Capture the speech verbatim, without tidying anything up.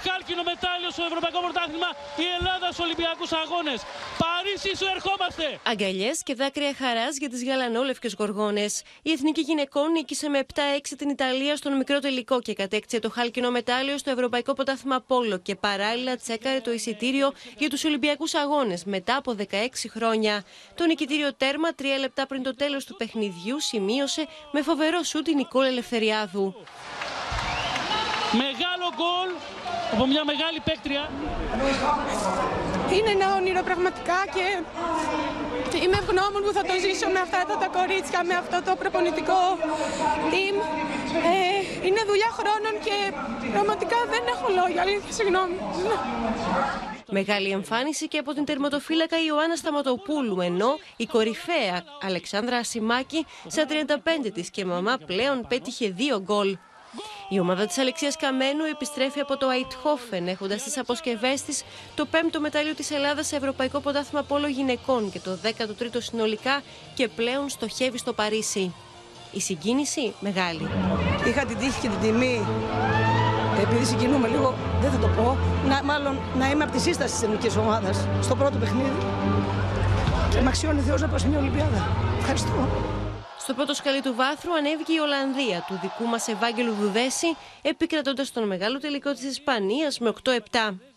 χάλκινο μετάλλιο στο Ευρωπαϊκό Πρωτάθλημα η Ελλάδα στους Ολυμπιακούς Αγώνες. Παρίσι, σου ερχόμαστε! Αγκαλιές και δάκρυα χαράς για τις γαλανόλευκες γοργόνες. Η Εθνική Γυναικών νίκησε με επτά έξι την Ιταλία στον μικρό τελικό και κατέκτησε το χάλκινο μετάλλιο στο Ευρωπαϊκό Πρωτάθλημα Πόλο και παράλληλα τσέκαρε το εισιτήριο για τους Ολυμπιακούς Αγώνες μετά από δεκαέξι χρόνια. Το νικητήριο τέρμα τρία λεπτά πριν το τέλος του παιχνιδιού σημείωσε με φοβερό σούτ η Νικόλ Ελευθεριάδου. Μεγάλο γκολ από μια μεγάλη παίκτρια. Είναι ένα όνειρο πραγματικά και είμαι ευγνώμων που θα το ζήσω με αυτά τα κορίτσια, με αυτό το προπονητικό team. Ε, είναι δουλειά χρόνων και πραγματικά δεν έχω λόγια, αλήθεια, συγγνώμη. Μεγάλη εμφάνιση και από την τερματοφύλακα Ιωάννα Σταματοπούλου, ενώ η κορυφαία Αλεξάνδρα Ασημάκη στα τριάντα πέντε της και μαμά πλέον πέτυχε δύο γκολ. Η ομάδα της Αλεξίας Καμένου επιστρέφει από το Αιτχόφεν έχοντας στις αποσκευές της το πέμπτο μετάλλιο της Ελλάδας σε Ευρωπαϊκό Πρωτάθλημα Πόλο Γυναικών και το δέκατο τρίτο συνολικά και πλέον στοχεύει στο Παρίσι. Η συγκίνηση μεγάλη. Είχα την τύχη και την τιμή, επειδή συγκινούμε λίγο, δεν θα το πω, να, μάλλον να είμαι από τη σύσταση της εθνικής ομάδας στο πρώτο παιχνίδι και με αξιώνει Θεός να πάω σε μια Ολυμπιάδα. Ευχαριστώ. Στο πρώτο σκαλί του βάθρου ανέβηκε η Ολλανδία του δικού μας Ευάγγελου Δουδέση, επικρατώντας τον μεγάλο τελικό της Ισπανίας με οκτώ επτά.